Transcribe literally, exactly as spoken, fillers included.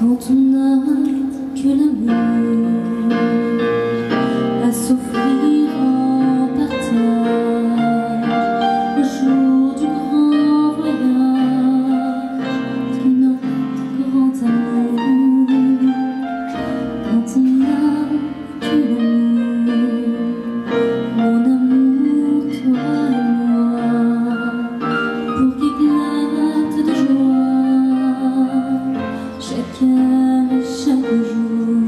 Quand on n'a que l'amour à s'offrir en partage, le jour du grand voyage de notre grand amour. Quand on n'a que l'amour, mon amour, toi et moi, pour qu'éclate de joie chacun et chaque jour.